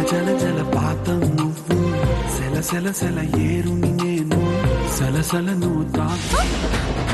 జల జలపాతం నువ్వు, సెల సెల సెల ఏరుని నేను, సలసల నువ్వు తాకు.